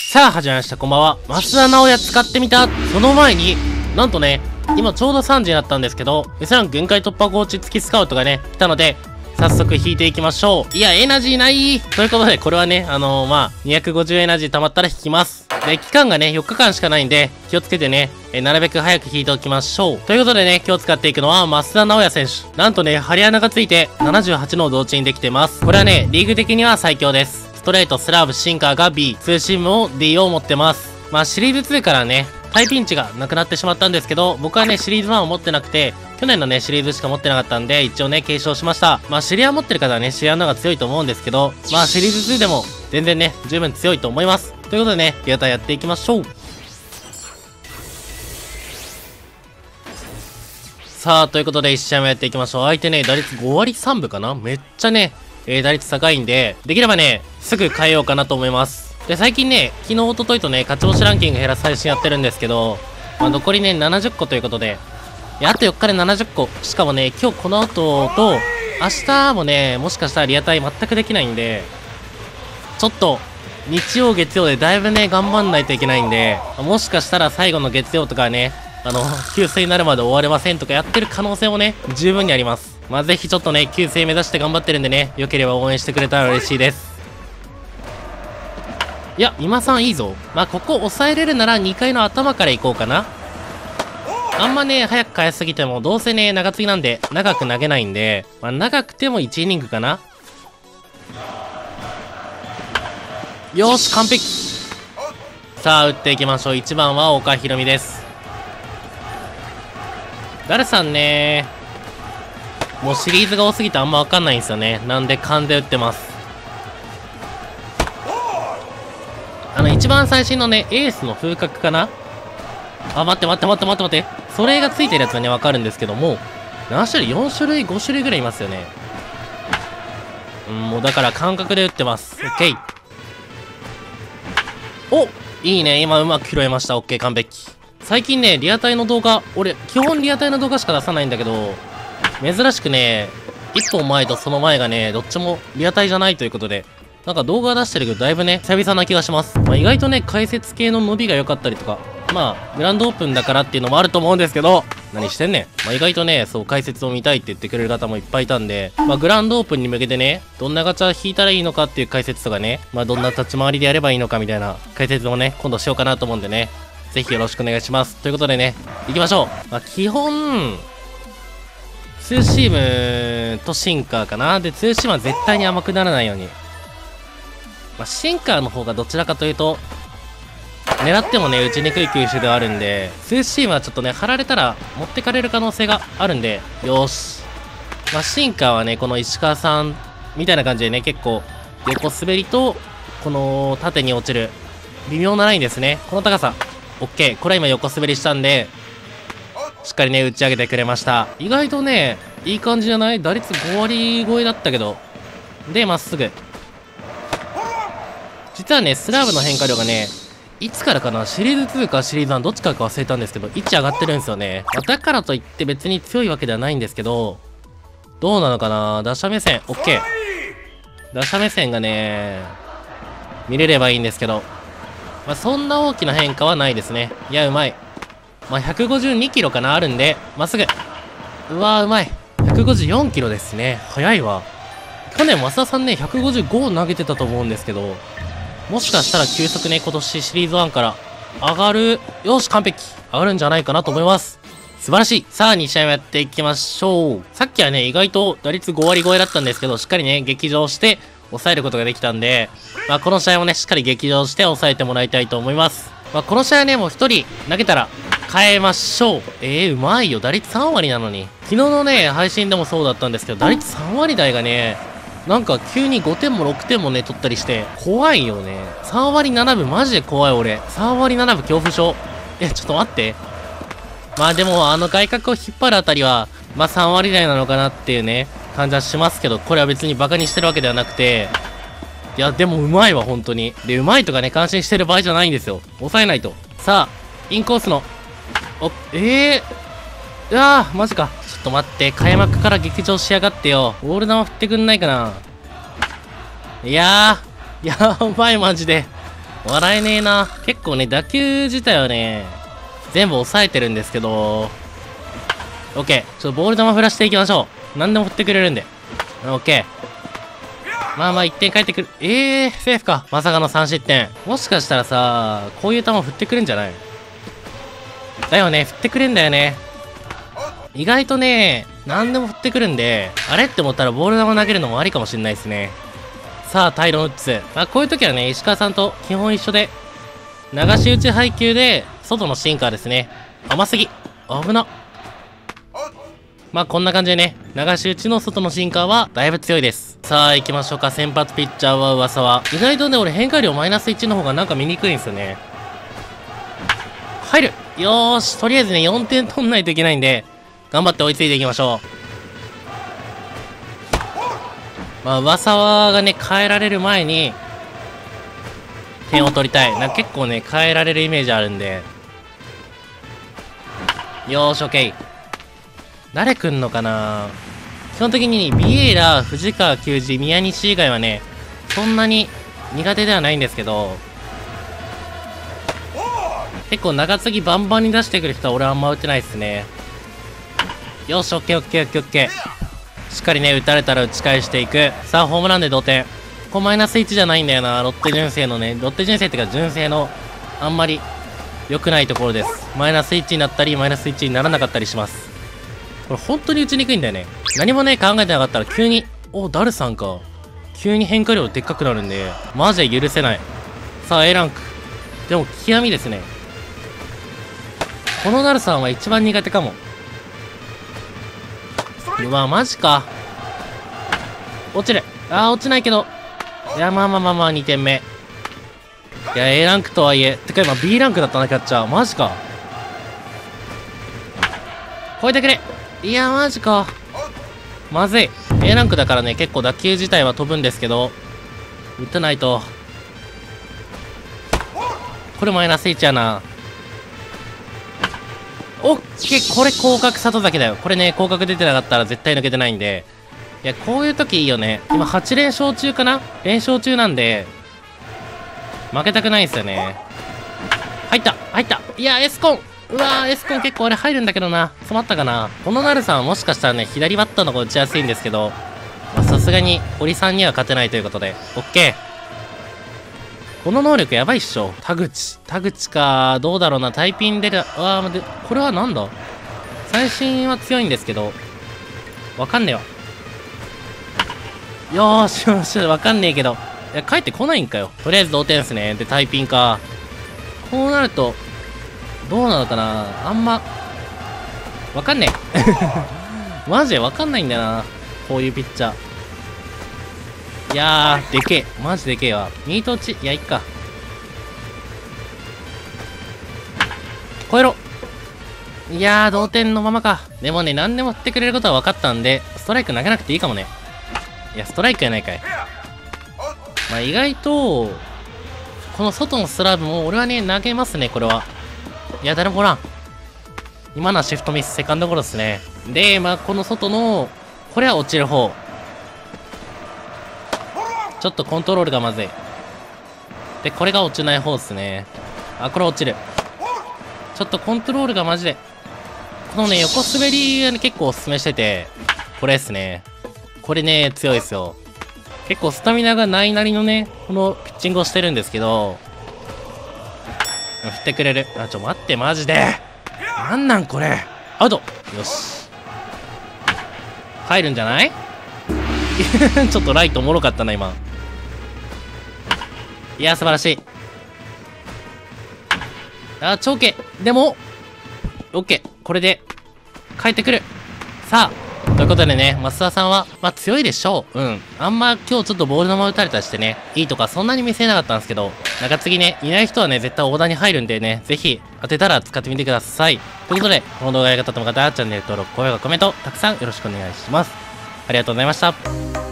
さあ始まりました、こんばんは。増田直也使ってみた。その前になんとね、今ちょうど3時になったんですけど、Sラン限界突破コーチ付きスカウトがね来たので、早速引いていきましょう。いやエナジーないということで、これはね250エナジー溜まったら引きます。で期間がね4日間しかないんで気をつけてね、なるべく早く引いておきましょう。ということでね、今日使っていくのは増田直也選手。なんとねハリ穴がついて78の同値にできてます。これはねリーグ的には最強です。ストレート、スラーブ、シンカーが B、ツーシームを D を持ってます。シリーズ2からねタイピンチがなくなってしまったんですけど、僕はねシリーズ1を持ってなくて、去年のねシリーズしか持ってなかったんで、一応ね継承しました。シリア持ってる方はねシリアの方が強いと思うんですけど、シリーズ2でも全然ね十分強いと思います。ということでね、リアタイやっていきましょう。さあということで1試合目やっていきましょう。相手ね打率5割3分かな、めっちゃね打率高いんで、できればねすぐ変えようかなと思います。で最近ね、昨日一昨日とね勝ち星ランキング減らす配信やってるんですけど、残りね70個ということで、あと4日で70個。しかもね今日この後と明日もねもしかしたらリアタイ全くできないんで、ちょっと日曜月曜でだいぶね頑張んないといけないんで、もしかしたら最後の月曜とかね給水になるまで終われませんとかやってる可能性もね十分にあります。ぜひちょっとね給水目指して頑張ってるんでね、よければ応援してくれたら嬉しいです。いや今さんいいぞ。ここ抑えれるなら2回の頭から行こうかな。あんまね早く返しすぎてもどうせね長継ぎなんで長く投げないんで、長くても1イニングかな。よし完璧。さあ打っていきましょう。1番は岡ひろみです。ダルさんねもうシリーズが多すぎてあんま分かんないんですよね。なんで勘で打ってます。一番最新のねエースの風格かな。待ってそれがついてるやつはね分かるんですけども、何種類 ?4 種類5種類ぐらいいますよね。もうだから感覚で打ってます。 OK。 おいいね、今うまく拾えました。 OK 完璧。最近ねリアタイの動画、俺基本リアタイの動画しか出さないんだけど、珍しくね1本前とその前がねどっちもリアタイじゃないということで、なんか動画出してるけどだいぶね久々な気がします。意外とね解説系の伸びが良かったりとか、グランドオープンだからっていうのもあると思うんですけど、何してんねん。意外とねそう解説を見たいって言ってくれる方もいっぱいいたんで、グランドオープンに向けてねどんなガチャ引いたらいいのかっていう解説とかね、どんな立ち回りでやればいいのかみたいな解説をね今度しようかなと思うんでね、ぜひよろしくお願いします。ということでね行きましょう。基本ツーシームとシンカーかな。でツーシームは絶対に甘くならないように、シンカーの方がどちらかというと狙ってもね打ちにくい球種ではあるんで、ツーシームはちょっとね張られたら持ってかれる可能性があるんで、よーし。シンカーはねこの石川さんみたいな感じでね結構横滑りとこの縦に落ちる微妙なラインですね。この高さ OK。 これは今横滑りしたんでしっかりね打ち上げてくれました。意外とねいい感じじゃない？打率5割超えだったけど、でまっすぐ。実はねスラーブの変化量がねいつからかな、シリーズ2かシリーズ1どっちか忘れたんですけど1上がってるんですよね。だからといって別に強いわけではないんですけど、どうなのかな。打者目線 OK。 打者目線がね見れればいいんですけど、そんな大きな変化はないですね。いやうまい。152キロかなあるんでまっすぐ。うわーうまい。154キロですね。速いわ。去年増田さんね155投げてたと思うんですけど、もしかしたら球速ね今年シリーズ1から上がる。よし完璧。上がるんじゃないかなと思います。素晴らしい。さあ2試合目やっていきましょう。さっきはね意外と打率5割超えだったんですけど、しっかりね激上して抑えることができたんで、この試合もねしっかり激上して抑えてもらいたいと思います。この試合はねもう1人投げたら変えましょう。うまいよ。打率3割なのに。昨日のね配信でもそうだったんですけど、打率3割台がねなんか急に5点も6点もね取ったりして怖いよね。3割7分マジで怖い。俺3割7分恐怖症。ちょっと待って。でも外角を引っ張るあたりは3割台なのかなっていうね感じはしますけど、これは別にバカにしてるわけではなくて、いやでもうまいわ本当に。でうまいとかね感心してる場合じゃないんですよ。抑えないと。さあインコースのうわーマジか。ちょっと待って、開幕から劇場しやがってよ。ボール球振ってくんないかな。いやーやばいマジで。 笑えねえな。結構ね、打球自体はね、全部抑えてるんですけど、オッケー。ちょっとボール球振らしていきましょう。何でも振ってくれるんで。オッケー。まあまあ1点返ってくる。セーフか。まさかの3失点。もしかしたらさ、こういう球振ってくれんじゃない？だよね、振ってくれんだよね。意外とね、何でも振ってくるんで、あれって思ったらボール球投げるのもありかもしんないですね。さあ、タイロン・ウッズ。まあ、こういう時はね、石川さんと基本一緒で、流し打ち配球で、外のシンカーですね。甘すぎ。危な。まあ、こんな感じでね、流し打ちの外のシンカーは、だいぶ強いです。さあ、行きましょうか。先発ピッチャーは噂は。意外とね、俺変化量マイナス1の方がなんか見にくいんですよね。入る。よーし、とりあえずね、4点取んないといけないんで、頑張って追いついていきましょう。まあ、上沢がね、変えられる前に、点を取りたい。なんか結構ね、変えられるイメージあるんで。よーし、オッケー。誰来んのかな？基本的にビエイラ、藤川球児、宮西以外はね、そんなに苦手ではないんですけど、結構中継ぎバンバンに出してくる人は俺はあんま打ってないっすね。よし、オッケーオッケーオッケーオッケー。しっかりね、打たれたら打ち返していく。さあ、ホームランで同点。ここマイナス1じゃないんだよな。ロッテ純正のね、ロッテ純正っていうか純正のあんまり良くないところです。マイナス1になったり、マイナス1にならなかったりします。これ本当に打ちにくいんだよね。何もね、考えてなかったら急に、ダルさんか。急に変化量でっかくなるんで、マジで許せない。さあ、A ランク。でも、極みですね。このダルさんは一番苦手かも。うわ、マジか。落ちる。落ちないけど。いや、まあまあまあまあ、2点目。いや、A ランクとはいえ。てか今 B ランクだったな、キャッチャー。マジか。超えてくれ。いや、マジか。まずい。A ランクだからね、結構打球自体は飛ぶんですけど、打たないと。これマイナス1やな。オッケー、これ広角里崎だよ。これね、広角出てなかったら絶対抜けてないんで。いや、こういう時いいよね。今8連勝中かな？連勝中なんで、負けたくないんですよね。入った入った。いや、エスコン。うわー、エスコン結構あれ入るんだけどな。詰まったかな。このナルさんはもしかしたらね、左バッターの方が打ちやすいんですけど、さすがに、堀さんには勝てないということで、オッケー。この能力やばいっしょ。田口か、どうだろうな。タイピン出る。で、これはなんだ？最新は強いんですけど、わかんねえわ。よーしよし、わかんねえけど。いや、帰ってこないんかよ。とりあえず同点ですね。で、タイピンか。こうなると、どうなのかな。あんま、わかんねえ。マジでわかんないんだよな。こういうピッチャー。いやー、でけえ。マジでけえわ。ミート落ち。いや、いっか。超えろ。いやー、同点のままか。でもね、何でも振ってくれることは分かったんで、ストライク投げなくていいかもね。いや、ストライクやないかい。まあ、意外と、この外のスラブも、俺はね、投げますね、これは。いや、誰もおらん。今のはシフトミス、セカンドゴロですね。で、まあ、この外の、これは落ちる方。ちょっとコントロールがまずい。で、これが落ちない方ですね。これ落ちる。ちょっとコントロールがマジで。このね、横滑りはね、結構おすすめしてて、これですね。これね、強いですよ。結構スタミナがないなりのね、このピッチングをしてるんですけど、振ってくれる。待って、マジで。なんなんこれ。アウト。よし。入るんじゃないちょっとライトおもろかったな、今。いや、素晴らしい。長径。でも、オッケー。これで、帰ってくる。さあ、ということでね、増田さんは、まあ強いでしょう。うん。あんま今日ちょっとボール球打たれたりしてね、いいとかそんなに見せなかったんですけど、中継ぎね、いない人はね、絶対オーダーに入るんでね、ぜひ当てたら使ってみてください。ということで、この動画が良かったと思う方は、チャンネル登録、高評価、コメント、たくさんよろしくお願いします。ありがとうございました。